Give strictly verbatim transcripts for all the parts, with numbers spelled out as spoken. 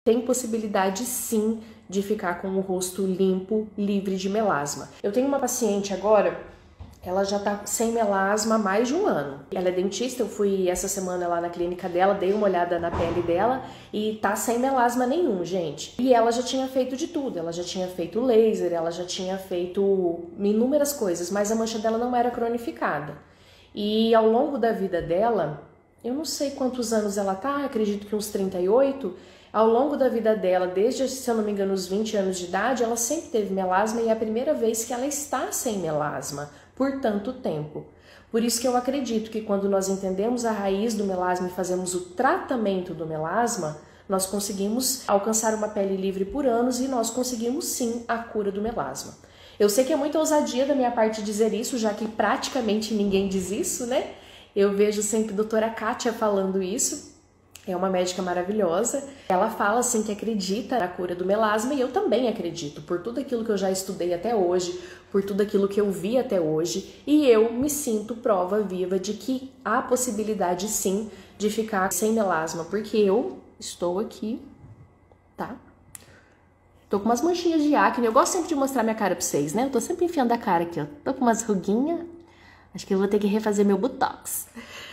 tem possibilidade sim de ficar com o rosto limpo, livre de melasma. Eu tenho uma paciente agora, ela já tá sem melasma há mais de um ano. Ela é dentista, eu fui essa semana lá na clínica dela, dei uma olhada na pele dela e tá sem melasma nenhum, gente. E ela já tinha feito de tudo, ela já tinha feito laser, ela já tinha feito inúmeras coisas, mas a mancha dela não era cronificada. E ao longo da vida dela, eu não sei quantos anos ela tá, acredito que uns trinta e oito, ao longo da vida dela, desde, se eu não me engano, os vinte anos de idade, ela sempre teve melasma e é a primeira vez que ela está sem melasma por tanto tempo. Por isso que eu acredito que quando nós entendemos a raiz do melasma e fazemos o tratamento do melasma, nós conseguimos alcançar uma pele livre por anos e nós conseguimos sim a cura do melasma. Eu sei que é muita ousadia da minha parte dizer isso, já que praticamente ninguém diz isso, né? Eu vejo sempre a doutora Kátia falando isso. É uma médica maravilhosa. Ela fala assim que acredita na cura do melasma e eu também acredito, por tudo aquilo que eu já estudei até hoje, por tudo aquilo que eu vi até hoje, e eu me sinto prova viva de que há possibilidade sim de ficar sem melasma, porque eu estou aqui, tá? Tô com umas manchinhas de acne, eu gosto sempre de mostrar minha cara pra vocês, né? Eu tô sempre enfiando a cara aqui, ó. Tô com umas ruguinhas, acho que eu vou ter que refazer meu botox.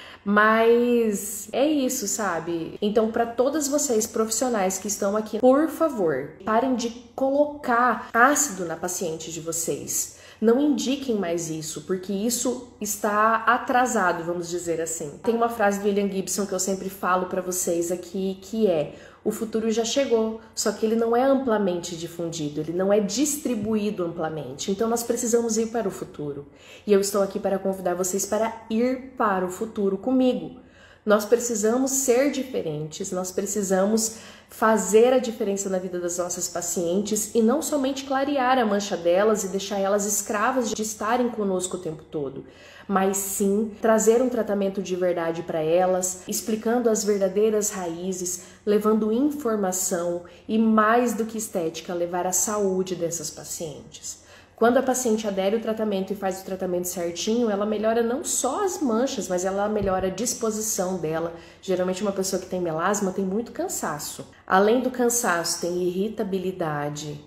Mas é isso, sabe? Então, para todas vocês profissionais que estão aqui, por favor, parem de colocar ácido na paciente de vocês. Não indiquem mais isso, porque isso está atrasado, vamos dizer assim. Tem uma frase do William Gibson que eu sempre falo para vocês aqui, que é: o futuro já chegou, só que ele não é amplamente difundido, ele não é distribuído amplamente. Então nós precisamos ir para o futuro. E eu estou aqui para convidar vocês para ir para o futuro comigo. Nós precisamos ser diferentes, nós precisamos fazer a diferença na vida das nossas pacientes e não somente clarear a mancha delas e deixar elas escravas de estarem conosco o tempo todo, mas sim trazer um tratamento de verdade para elas, explicando as verdadeiras raízes, levando informação e, mais do que estética, levar a saúde dessas pacientes. Quando a paciente adere ao tratamento e faz o tratamento certinho, ela melhora não só as manchas, mas ela melhora a disposição dela. Geralmente uma pessoa que tem melasma tem muito cansaço. Além do cansaço, tem irritabilidade,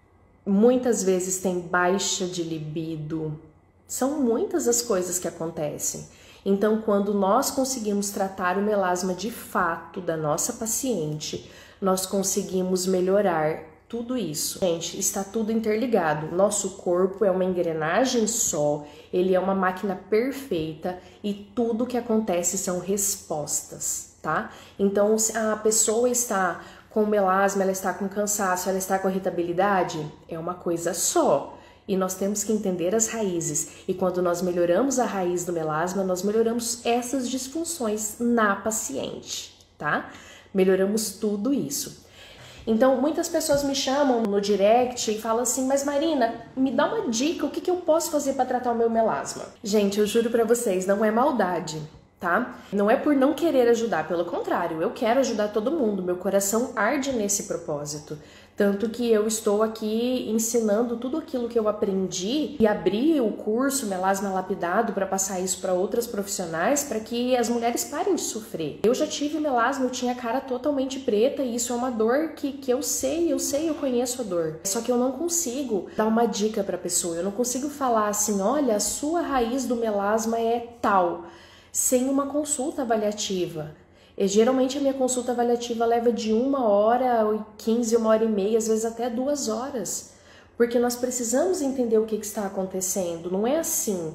muitas vezes tem baixa de libido. São muitas as coisas que acontecem. Então, quando nós conseguimos tratar o melasma de fato da nossa paciente, nós conseguimos melhorar tudo isso. Gente, está tudo interligado. Nosso corpo é uma engrenagem só, ele é uma máquina perfeita e tudo que acontece são respostas, tá? Então, se a pessoa está com melasma, ela está com cansaço, ela está com irritabilidade, é uma coisa só. E nós temos que entender as raízes. E quando nós melhoramos a raiz do melasma, nós melhoramos essas disfunções na paciente, tá? Melhoramos tudo isso. Então, muitas pessoas me chamam no direct e falam assim: mas Marina, me dá uma dica, o que, que eu posso fazer para tratar o meu melasma? Gente, eu juro para vocês, não é maldade, tá? Não é por não querer ajudar, pelo contrário, eu quero ajudar todo mundo, meu coração arde nesse propósito. Tanto que eu estou aqui ensinando tudo aquilo que eu aprendi e abri o curso Melasma Lapidado para passar isso para outras profissionais, para que as mulheres parem de sofrer. Eu já tive melasma, eu tinha a cara totalmente preta e isso é uma dor que, que eu sei, eu sei, eu conheço a dor. Só que eu não consigo dar uma dica para a pessoa, eu não consigo falar assim: olha, a sua raiz do melasma é tal, sem uma consulta avaliativa. E, geralmente a minha consulta avaliativa leva de uma hora, quinze, uma hora e meia, às vezes até duas horas. Porque nós precisamos entender o que, que está acontecendo, não é assim.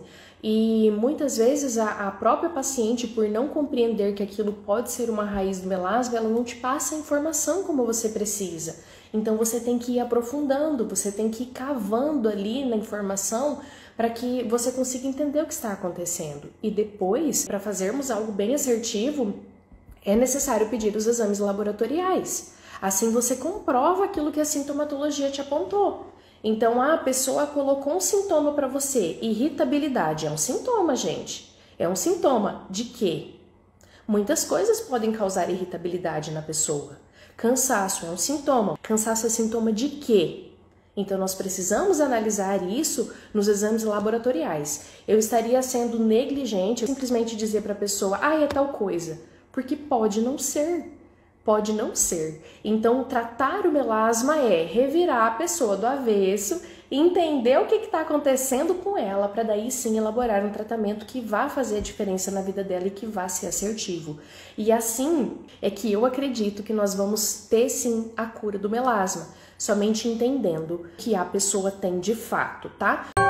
E muitas vezes a, a própria paciente, por não compreender que aquilo pode ser uma raiz do melasma, ela não te passa a informação como você precisa. Então você tem que ir aprofundando, você tem que ir cavando ali na informação para que você consiga entender o que está acontecendo. E depois, para fazermos algo bem assertivo, é necessário pedir os exames laboratoriais. Assim você comprova aquilo que a sintomatologia te apontou. Então a pessoa colocou um sintoma para você. Irritabilidade é um sintoma, gente. É um sintoma de quê? Muitas coisas podem causar irritabilidade na pessoa. Cansaço é um sintoma. Cansaço é sintoma de quê? Então nós precisamos analisar isso nos exames laboratoriais. Eu estaria sendo negligente simplesmente dizer para a pessoa: ah, é tal coisa. Porque pode não ser. Pode não ser. Então, tratar o melasma é revirar a pessoa do avesso e entender o que está acontecendo com ela, para daí sim elaborar um tratamento que vá fazer a diferença na vida dela e que vá ser assertivo. E assim é que eu acredito que nós vamos ter sim a cura do melasma, somente entendendo que a pessoa tem de fato, tá?